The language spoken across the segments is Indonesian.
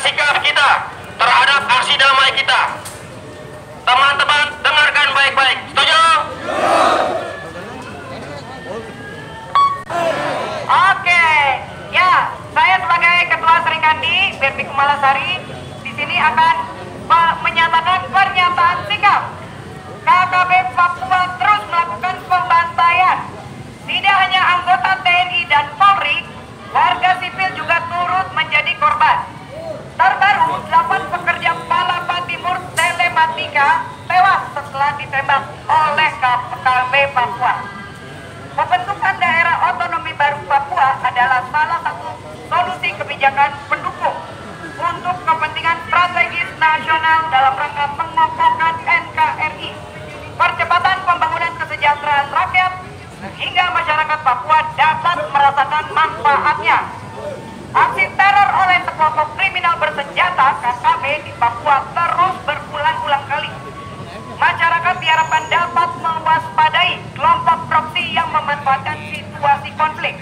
sikap kita terhadap aksi damai kita. Teman-teman dengarkan baik-baik. Setuju? Oke, ya, saya sebagai Ketua Serikandi BRP Kemalasari di sini akan menyatakan pernyataan sikap. KKB Papua terus melakukan pembantaian. Tidak hanya anggota TNI dan Polri, warga sipil juga turut menjadi korban. Terbaru, 8 pekerja Palapa Timur Telematika tewas setelah ditembak oleh KKB Papua. Pembentukan daerah otonomi baru Papua adalah salah satu solusi kebijakan pendukung untuk kepentingan strategis nasional dalam rangka mengokohkan NKRI, percepatan pembangunan kesejahteraan rakyat, sehingga masyarakat Papua dapat merasakan manfaatnya. Aksi teror oleh sekelompok kriminal bersenjata KKB di Papua terus berulang-ulang kali. Masyarakat diharapkan dapat mewaspadai kelompok proksi yang memanfaatkan situasi konflik.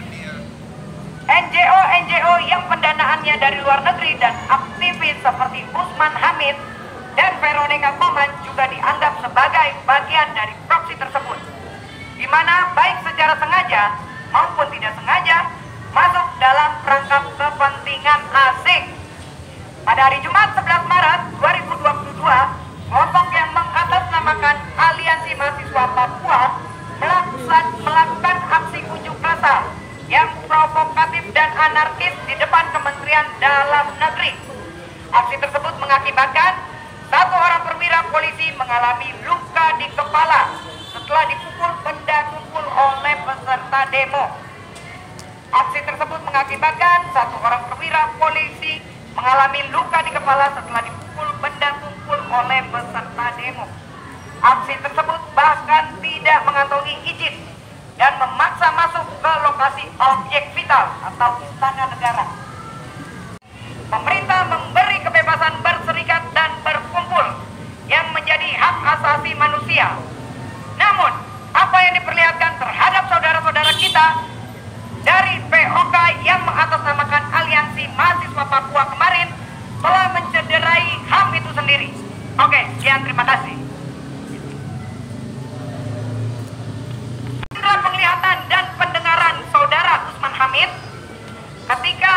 NGO yang pendanaannya dari luar negeri dan aktivis seperti Usman Hamid dan Veronica Koman juga dianggap sebagai bagian dari proksi tersebut, di mana baik secara sengaja maupun tidak sengaja masuk dalam perangkap kepentingan asing. Pada hari Jumat 11 Maret 2022, kelompok yang mengatasnamakan Aliansi Mahasiswa Papua melakukan aksi unjuk rasa yang provokatif dan anarkis di depan Kementerian Dalam Negeri. Aksi tersebut mengakibatkan 1 orang perwira polisi mengalami luka di kepala setelah dipukul benda tumpul oleh peserta demo. Aksi tersebut mengakibatkan 1 orang perwira polisi mengalami luka di kepala setelah dipukul benda tumpul oleh peserta demo. Aksi tersebut bahkan tidak mengantongi izin dan memaksa masuk ke lokasi objek vital atau istana negara. Pemerintah memberi kebebasan berserikat dan berkumpul yang menjadi hak asasi manusia. Namun, apa yang diperlihatkan terhadap saudara-saudara kita dari POK yang mengatasnamakan Aliansi Mahasiswa Papua kemarin telah mencederai HAM itu sendiri. Oke, sekian, terima kasih. Penglihatan dan pendengaran saudara Usman Hamid ketika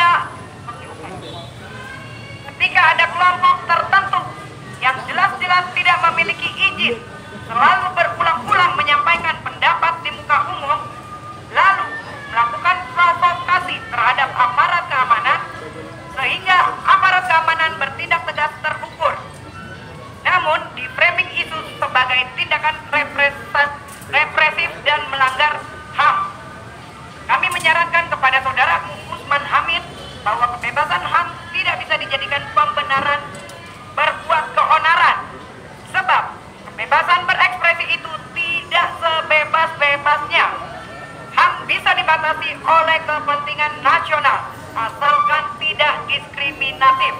ada kelompok tertentu yang jelas-jelas tidak memiliki izin selalu berulang-ulang menyampaikan pendapat di muka umum, lalu melakukan provokasi terhadap aparat keamanan sehingga aparat keamanan bertindak tegas terukur. Namun di framing isu sebagai tindakan represif dan melanggar HAM. Kami menyarankan kepada saudara Usman Hamid bahwa kebebasan HAM tidak bisa dijadikan pembenaran berbuat keonaran, sebab kebebasan berekspresi itu tidak sebebas-bebasnya. HAM bisa dibatasi oleh kepentingan nasional asalkan tidak diskriminatif.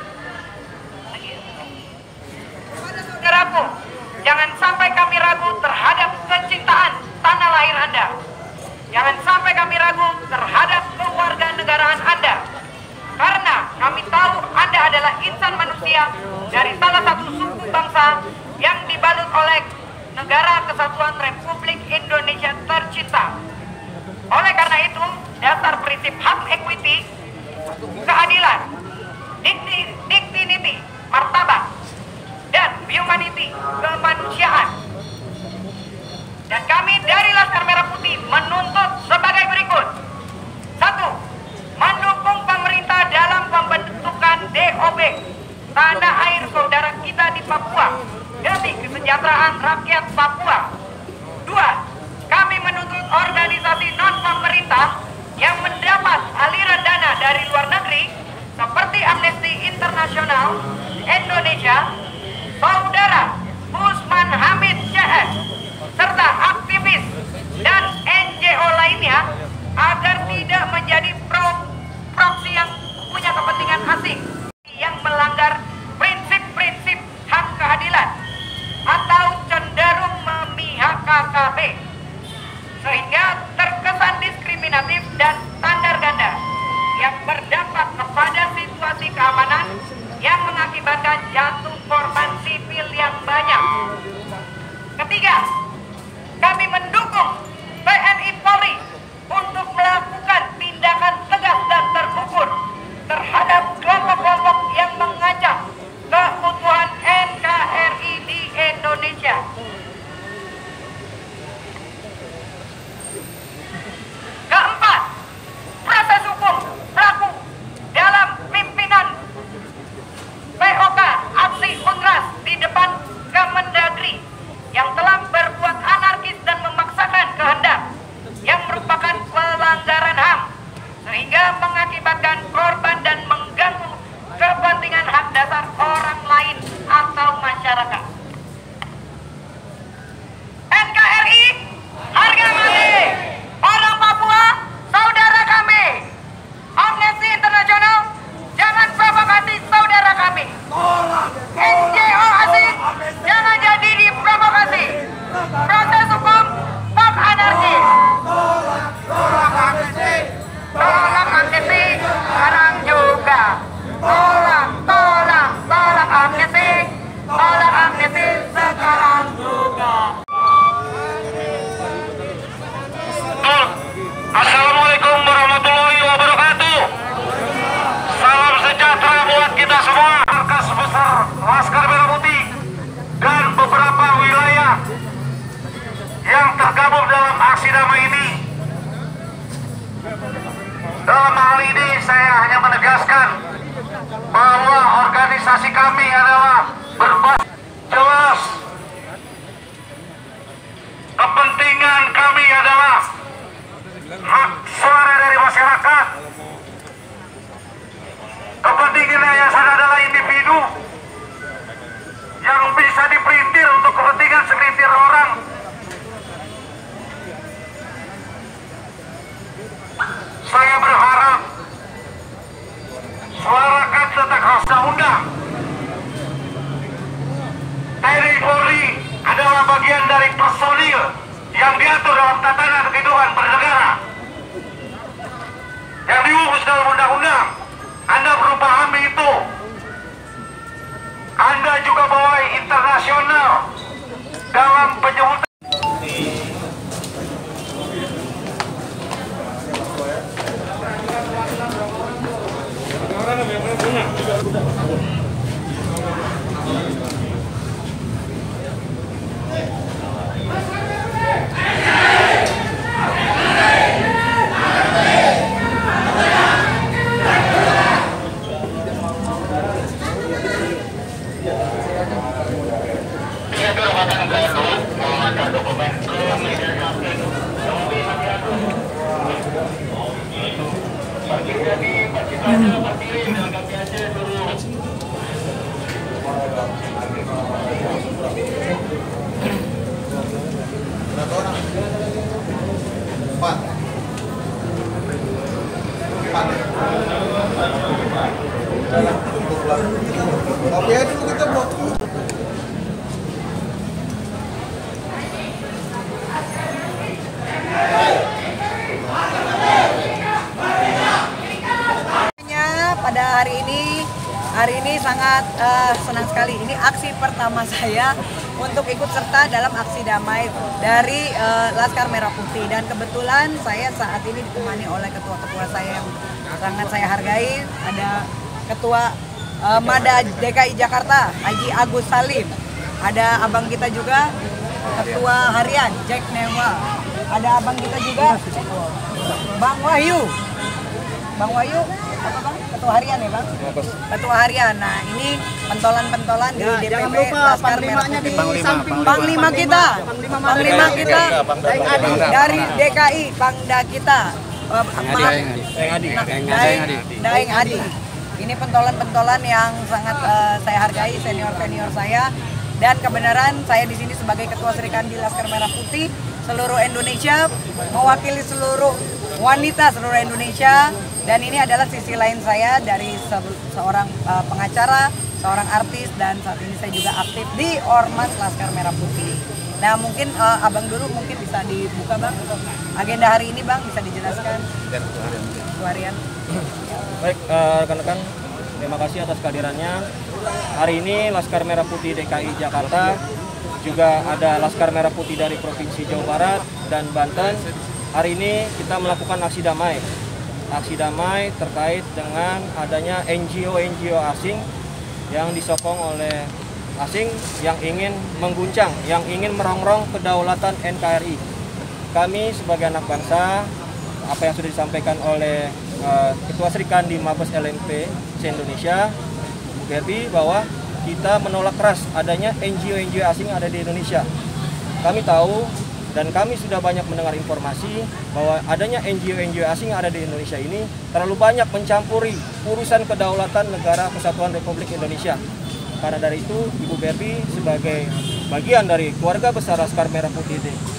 Saudaraku, jangan sampai kami ragu terhadap kecintaan tanah lahir Anda. Jangan sampai kami ragu terhadap kewarganegaraan Anda. Karena kami tahu Anda adalah insan manusia dari salah satu suku bangsa yang dibalut oleh Negara Kesatuan Republik Indonesia tercinta. Oleh karena itu, dasar prinsip HAM equity, keadilan, dignity, martabat, dan humanity, kemanusiaan. Dan kami dari Laskar Merah Putih menuntut sebagai berikut. 1. Mendukung pemerintah dalam pembentukan DOB tanah air saudara kita di Papua demi kesejahteraan rakyat Papua. 2. Kami menuntut organisasi non-pemerintah yang mendapat aliran dana dari luar negeri seperti Amnesty International Indonesia, saudara Usman Hamid CS, serta aktivis dan NGO lainnya agar tidak menjadi proksi yang punya kepentingan asing yang melanggar prinsip-prinsip HAM keadilan atau cenderung memihak KKB sehingga terkesan diskriminatif dan standar ganda yang berdampak kepada situasi aksi damai ini. Dalam hal ini saya hanya menegaskan bahwa organisasi kami adalah berbasis jelas. Kepentingan kami adalah hak suara dari masyarakat. Kepentingan yayasan adalah individu yang bisa dipelintir untuk kepentingan segelintir orang. Saya berharap suarakan tentang hak undang. TNI Polri adalah bagian dari personil yang diatur dalam tatanan kehidupan bernegara, yang diurus dalam undang-undang. Anda perlu pahami itu. Anda juga bawahi internasional dalam penyebutan. Pada hari ini sangat senang sekali. Ini aksi pertama saya untuk ikut serta dalam aksi damai dari Laskar Merah Putih, dan kebetulan saya saat ini ditemani oleh ketua-ketua saya yang sangat saya hargai. Ada Ketua Mada DKI Jakarta Haji Agus Salim, ada abang kita juga Ketua Harian Jack Newa, ada abang kita juga Bang Wahyu apa Bang? Ketua Harian ya Bang? Ketua Harian. Nah ini pentolan-pentolan di DPP Laskar Merah Putih. Panglima kita dari DKI, Pangda kita Daeng Adi. Ini pentolan-pentolan yang sangat saya hargai, senior-senior saya, dan kebenaran saya di sini sebagai Ketua Serikandi Laskar Merah Putih seluruh Indonesia, mewakili seluruh wanita seluruh Indonesia. Dan ini adalah sisi lain saya dari seorang pengacara, seorang artis, dan saat ini saya juga aktif di Ormas Laskar Merah Putih. Nah mungkin abang dulu mungkin bisa dibuka Bang, agenda hari ini Bang, bisa dijelaskan. Harian. Baik rekan-rekan, terima kasih atas kehadirannya. Hari ini Laskar Merah Putih DKI Jakarta, juga ada Laskar Merah Putih dari Provinsi Jawa Barat dan Banten. Hari ini kita melakukan aksi damai. Aksi damai terkait dengan adanya NGO asing yang disokong oleh asing yang ingin mengguncang, yang ingin merongrong kedaulatan NKRI. Kami sebagai anak bangsa, apa yang sudah disampaikan oleh Ketua Serikandi Mabes LMP se-Indonesia, Bu Gerbi, bahwa kita menolak keras adanya NGO asing yang ada di Indonesia. Kami tahu dan kami sudah banyak mendengar informasi bahwa adanya NGO asing yang ada di Indonesia ini terlalu banyak mencampuri urusan kedaulatan negara Kesatuan Republik Indonesia. Karena dari itu, Ibu Berbi sebagai bagian dari keluarga besar Laskar Merah Putih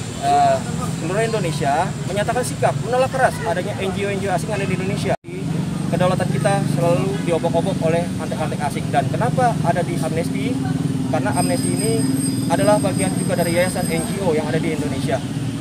seluruh Indonesia menyatakan sikap menolak keras adanya NGO asing yang ada di Indonesia. Kedaulatan kita selalu diobok-obok oleh antek-antek asing. Dan kenapa ada di Amnesty? Karena Amnesty ini adalah bagian juga dari yayasan NGO yang ada di Indonesia.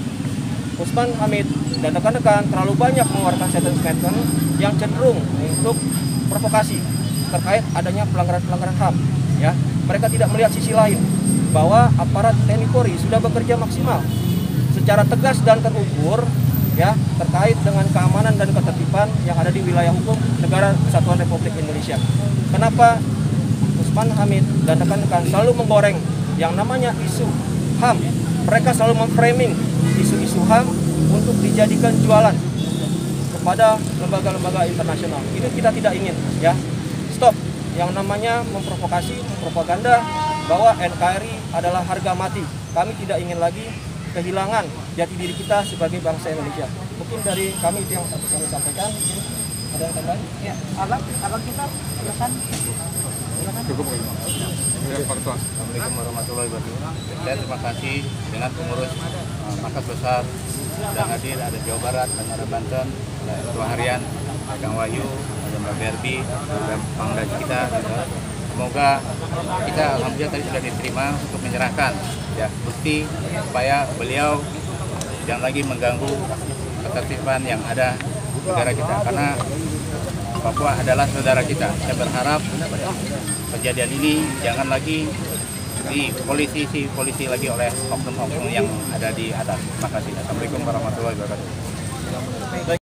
Usman Hamid dan rekan-rekan terlalu banyak mengeluarkan statement yang cenderung untuk provokasi terkait adanya pelanggaran HAM. Ya, mereka tidak melihat sisi lain bahwa aparat TNI Polri sudah bekerja maksimal secara tegas dan terukur, ya, terkait dengan keamanan dan ketertiban yang ada di wilayah hukum negara Kesatuan Republik Indonesia. Kenapa Usman Hamid dan rekan-rekan selalu menggoreng yang namanya isu HAM? Mereka selalu memframing isu-isu isu HAM untuk dijadikan jualan kepada lembaga-lembaga internasional. Itu kita tidak ingin, ya. Stop yang namanya memprovokasi, mempropaganda bahwa NKRI adalah harga mati. Kami tidak ingin lagi kehilangan jati diri kita sebagai bangsa Indonesia. Mungkin dari kami itu yang kami sampaikan. Ada yang tambahan? Ya, abang kita silakan. Cukup Assalamualaikum warahmatullahi wabarakatuh. Saya terima kasih dengan pengurus Markas Besar sudah hadir, ada Jawa Barat, ada Banten, ada Ketua Harian, Kang Wahyu, ada Mbak Berbi, ada Pangdam kita. Semoga kita alhamdulillah tadi sudah diterima untuk menyerahkan ya bukti supaya beliau jangan lagi mengganggu ketertiban yang ada negara kita, karena Papua adalah saudara kita. Saya berharap kejadian ini jangan lagi polisi lagi oleh oknum-oknum yang ada di atas. Terima kasih. Assalamualaikum warahmatullahi wabarakatuh.